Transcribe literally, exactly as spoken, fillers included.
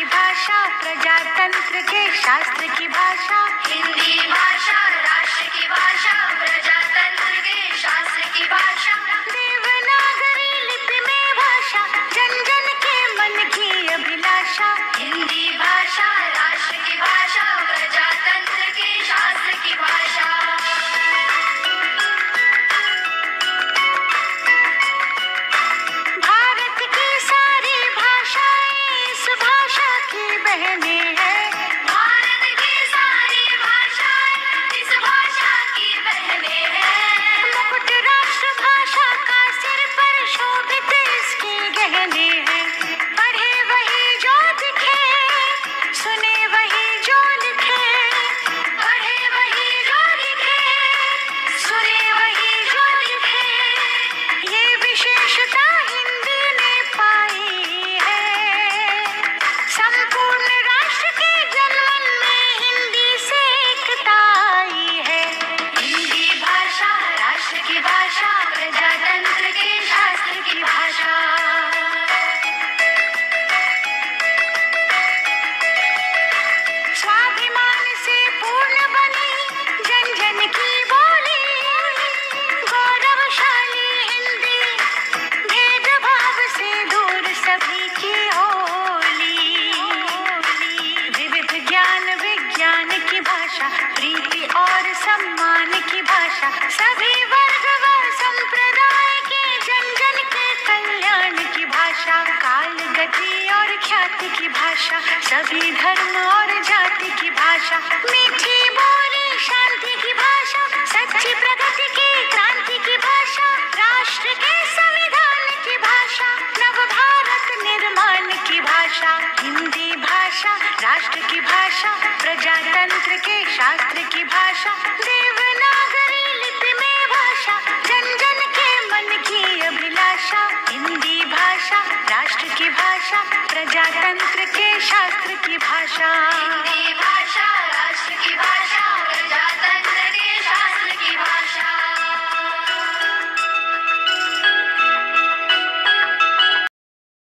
भाषा, प्रजातंत्र के शास्त्र की भाषा। हिंदी भाषा राष्ट्र की भाषा, प्रजातंत्र के शास्त्र की भाषा। देवनागरी लिपि में भाषा, जन जन के मन की अभिलाषा। हिंदी भाषा राष्ट्र की भाषा, प्रजातंत्र के शास्त्र की भाषा। भारत की सारी भाषाएं इस भाषा की बहनें हैं। भारत की सारी भाषाएं इस भाषा की बहनें हैं। मुकुट राष्ट्र भाषा का सिर पर शोभित इसके गहने हैं। पढ़े वही जो दिखे, सुने वही जो लिखे। पढ़े वही जो लिखे, सुने वही जो लिखे। ये विशेषता हिंदी ने पाई है। संपूर्ण राष्ट्र के जनमन में हिंदी से एकता आई है। हिंदी भाषा राष्ट्र की भाषा, प्रजातंत्र के शास्त्र की भाषा। स्वाभिमान से पूर्ण बनी जन जन की बोली, गौरवशाली हिंदी भेदभाव से दूर सभी की होली। विविध ज्ञान विज्ञान की भाषा, प्रीति और सम्मान की भाषा। सभी वर्ग व संप्रदाय के जन जन के कल्याण की भाषा। काल गति और ख्याति की भाषा, सभी धर्म और जाति की भाषा। मीठी बोली शांति की भाषा, सच्ची प्रगति की क्रांति की भाषा। राष्ट्र के संविधान की भाषा, नव भारत निर्माण की भाषा। हिंदी भाषा राष्ट्र की भाषा, प्रजातंत्र के शास्त्र की भाषा। देवनागरी लिपि में भाषा, जन जन के मन की अभिलाषा। हिंदी भाषा राष्ट्र की भाषा, प्रजातंत्र के शास्त्र की भाषा। हिंदी भाषा